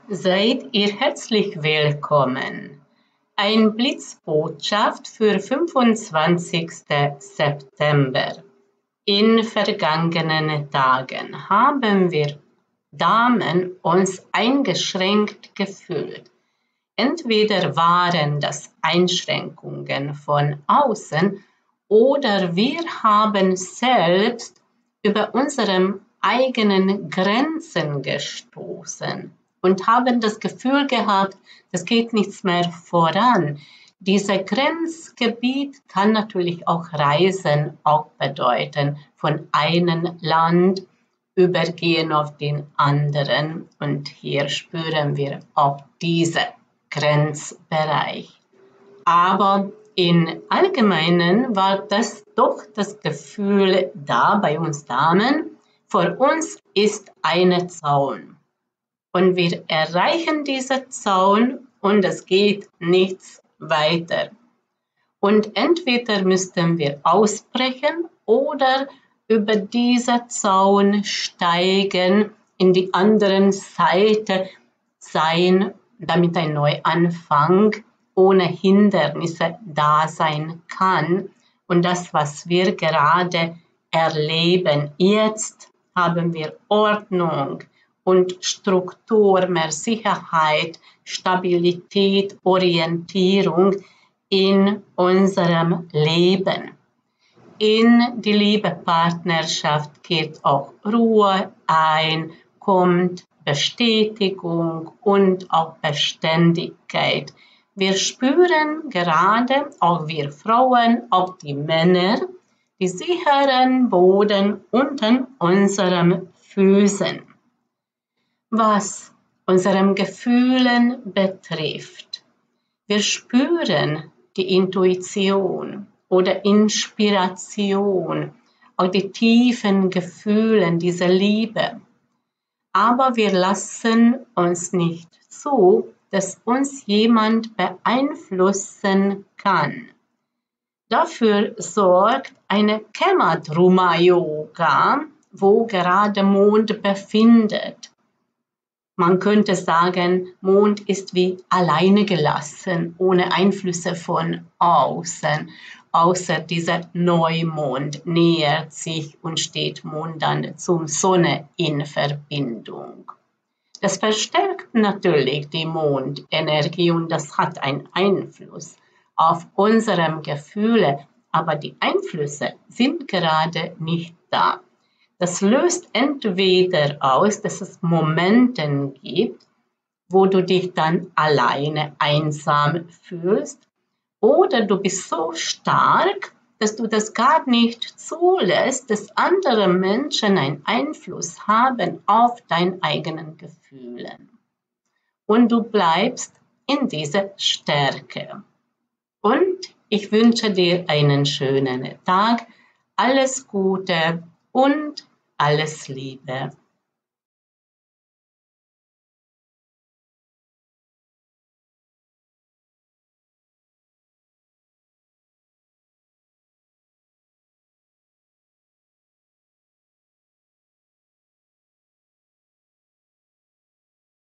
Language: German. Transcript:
Seid ihr herzlich willkommen. Ein Blitzbotschaft für 25. September. In vergangenen Tagen haben wir Damen uns eingeschränkt gefühlt. Entweder waren das Einschränkungen von außen oder wir haben selbst über unsere eigenen Grenzen gestoßen und haben das Gefühl gehabt, es geht nichts mehr voran. Dieses Grenzgebiet kann natürlich auch Reisen auch bedeuten, von einem Land übergehen auf den anderen. Und hier spüren wir auch diesen Grenzbereich. Aber im Allgemeinen war das doch das Gefühl da bei uns Damen, vor uns ist ein Zaun. Und wir erreichen diesen Zaun und es geht nichts weiter. Und entweder müssten wir ausbrechen oder über diesen Zaun steigen, in die andere Seite sein, damit ein Neuanfang ohne Hindernisse da sein kann. Und das, was wir gerade erleben, jetzt haben wir Ordnung und Struktur, mehr Sicherheit, Stabilität, Orientierung in unserem Leben. In die Liebepartnerschaft geht auch Ruhe ein, kommt Bestätigung und auch Beständigkeit. Wir spüren gerade, auch wir Frauen, auch die Männer, die sicheren Boden unter unseren Füßen. Was unseren Gefühlen betrifft, wir spüren die Intuition oder Inspiration, auch die tiefen Gefühle, diese Liebe. Aber wir lassen uns nicht zu, dass uns jemand beeinflussen kann. Dafür sorgt eine Kamadruma-Yoga, wo gerade Mond befindet. Man könnte sagen, Mond ist wie alleine gelassen, ohne Einflüsse von außen. Außer dieser Neumond nähert sich und steht Mond dann zum Sonne in Verbindung. Das verstärkt natürlich die Mondenergie und das hat einen Einfluss auf unsere Gefühle, aber die Einflüsse sind gerade nicht da. Das löst entweder aus, dass es Momente gibt, wo du dich dann alleine einsam fühlst, oder du bist so stark, dass du das gar nicht zulässt, dass andere Menschen einen Einfluss haben auf deine eigenen Gefühle. Und du bleibst in dieser Stärke. Und ich wünsche dir einen schönen Tag, alles Gute und alles Liebe.